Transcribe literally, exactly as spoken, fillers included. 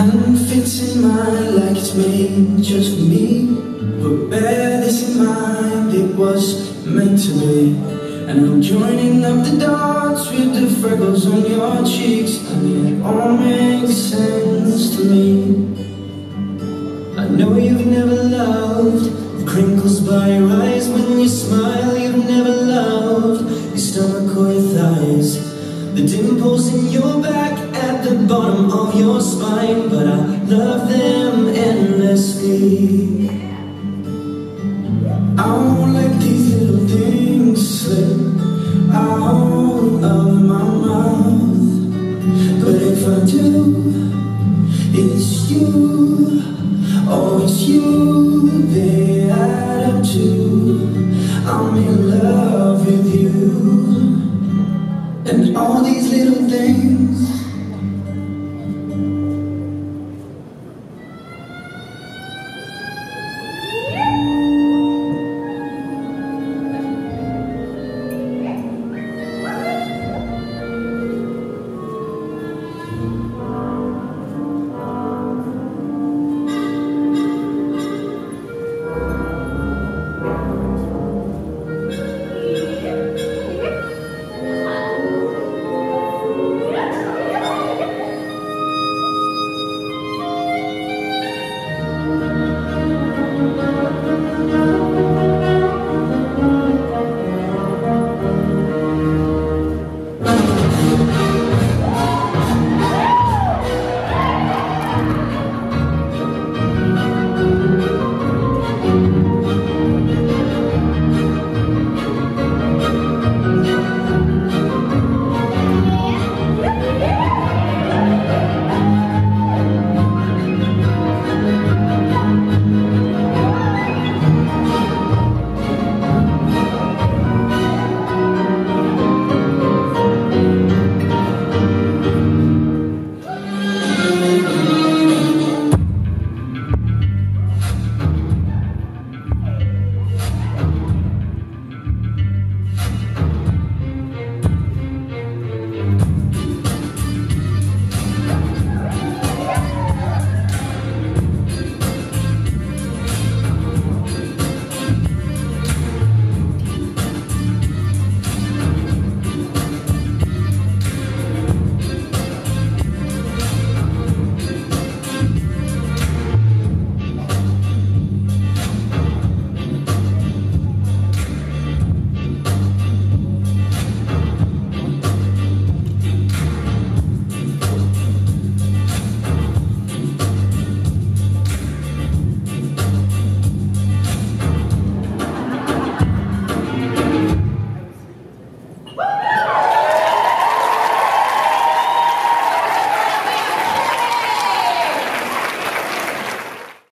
and fits in mine like it's made just for me. But bear this in mind, it was meant to be. And I'm joining up the dots with the freckles on your cheeks, and it all makes sense to me. I know you've never loved the crinkles by your eyes when you smile. You've never loved your stomach or your thighs, the dimples in your back at the bottom of your spine. But I love them endlessly. I won't let these little things slip out of my mouth. But if I do, it's you. Oh, it's you they add up to. I'm in love with you. And all these little things